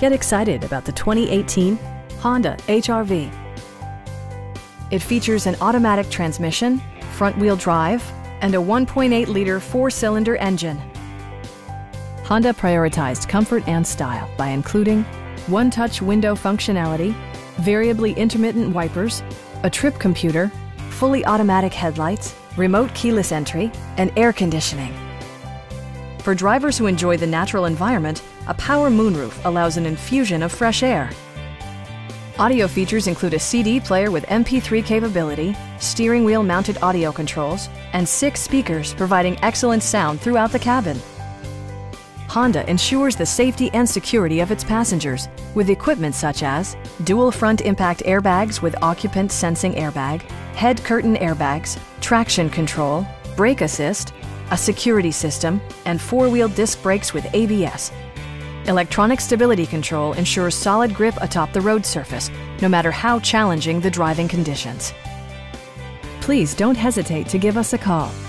Get excited about the 2018 Honda HR-V. It features an automatic transmission, front-wheel drive, and a 1.8-liter four-cylinder engine. Honda prioritized comfort and style by including one-touch window functionality, variably intermittent wipers, a trip computer, fully automatic headlights, remote keyless entry, and air conditioning. For drivers who enjoy the natural environment, a power moonroof allows an infusion of fresh air. Audio features include a CD player with MP3 capability, steering wheel mounted audio controls, and 6 speakers providing excellent sound throughout the cabin. Honda ensures the safety and security of its passengers with equipment such as dual front impact airbags with occupant sensing airbag, head curtain airbags, traction control, brake assist, a security system, and 4-wheel disc brakes with ABS. Electronic stability control ensures solid grip atop the road surface, no matter how challenging the driving conditions. Please don't hesitate to give us a call.